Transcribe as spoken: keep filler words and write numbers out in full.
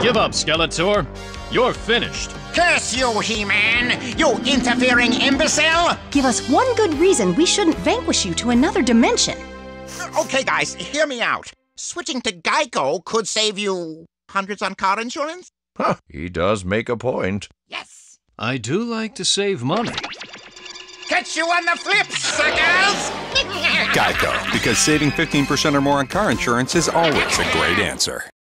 Give up, Skeletor. You're finished. Curse you, He-Man! You interfering imbecile! Give us one good reason we shouldn't vanquish you to another dimension. Okay, guys, hear me out. Switching to GEICO could save you hundreds on car insurance? Huh, he does make a point. Yes! I do like to save money. Catch you on the flip, suckers! GEICO, because saving fifteen percent or more on car insurance is always a great answer.